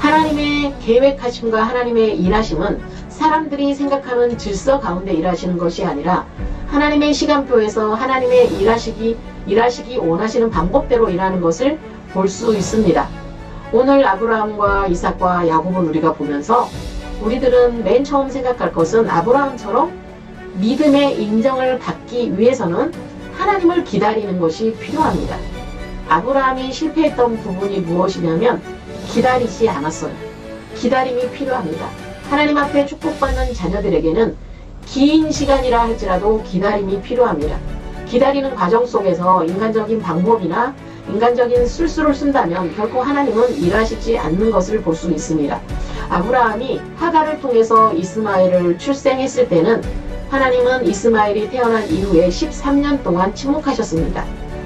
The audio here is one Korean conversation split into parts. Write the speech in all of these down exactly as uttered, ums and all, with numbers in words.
하나님의 계획하심과 하나님의 일하심은 사람들이 생각하는 질서 가운데 일하시는 것이 아니라 하나님의 시간표에서 하나님의 일하시기, 일하시기 원하시는 방법대로 일하는 것을 볼 수 있습니다. 오늘 아브라함과 이삭과 야곱을 우리가 보면서 우리들은 맨 처음 생각할 것은 아브라함처럼 믿음의 인정을 받기 위해서는 하나님을 기다리는 것이 필요합니다. 아브라함이 실패했던 부분이 무엇이냐면 기다리지 않았어요. 기다림이 필요합니다. 하나님 앞에 축복받는 자녀들에게는 긴 시간이라 할지라도 기다림이 필요합니다. 기다리는 과정 속에서 인간적인 방법이나 인간적인 술수를 쓴다면 결코 하나님은 일하시지 않는 것을 볼 수 있습니다. 아브라함이 하갈을 통해서 이스마엘을 출생했을 때는 하나님은 이스마엘이 태어난 이후에 십삼 년 동안 침묵하셨습니다.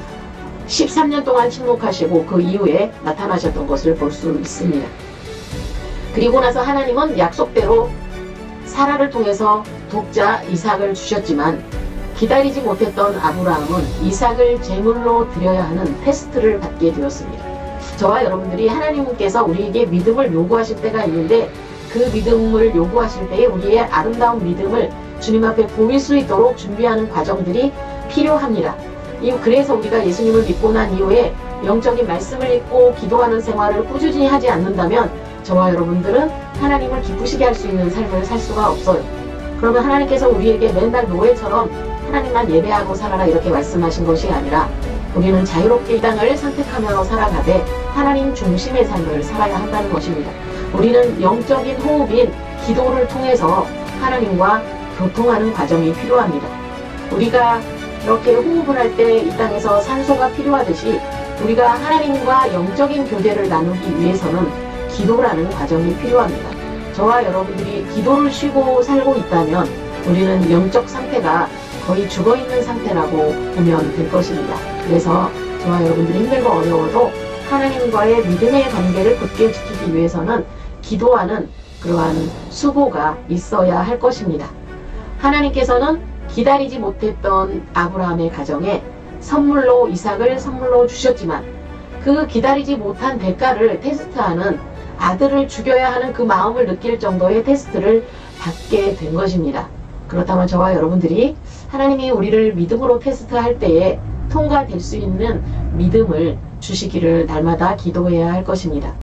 십삼 년 동안 침묵하시고 그 이후에 나타나셨던 것을 볼 수 있습니다. 그리고 나서 하나님은 약속대로 사라를 통해서 독자 이삭을 주셨지만 기다리지 못했던 아브라함은 이삭을 제물로 드려야 하는 테스트를 받게 되었습니다. 저와 여러분들이 하나님께서 우리에게 믿음을 요구하실 때가 있는데 그 믿음을 요구하실 때에 우리의 아름다운 믿음을 주님 앞에 보일 수 있도록 준비하는 과정들이 필요합니다. 그래서 우리가 예수님을 믿고 난 이후에 영적인 말씀을 읽고 기도하는 생활을 꾸준히 하지 않는다면 저와 여러분들은 하나님을 기쁘시게 할 수 있는 삶을 살 수가 없어요. 그러면 하나님께서 우리에게 맨날 노예처럼 하나님만 예배하고 살아라 이렇게 말씀하신 것이 아니라 우리는 자유롭게 이 땅을 선택하며 살아가되 하나님 중심의 삶을 살아야 한다는 것입니다. 우리는 영적인 호흡인 기도를 통해서 하나님과 교통하는 과정이 필요합니다. 우리가 이렇게 호흡을 할 때 이 땅에서 산소가 필요하듯이 우리가 하나님과 영적인 교제를 나누기 위해서는 기도라는 과정이 필요합니다. 저와 여러분들이 기도를 쉬고 살고 있다면 우리는 영적 상태가 거의 죽어있는 상태라고 보면 될 것입니다. 그래서 저와 여러분들이 힘들고 어려워도 하나님과의 믿음의 관계를 굳게 지키기 위해서는 기도하는 그러한 수고가 있어야 할 것입니다. 하나님께서는 기다리지 못했던 아브라함의 가정에 선물로 이삭을 선물로 주셨지만 그 기다리지 못한 대가를 테스트하는 아들을 죽여야 하는 그 마음을 느낄 정도의 테스트를 받게 된 것입니다. 그렇다면 저와 여러분들이 하나님이 우리를 믿음으로 테스트할 때에 통과될 수 있는 믿음을 주시기를 날마다 기도해야 할 것입니다.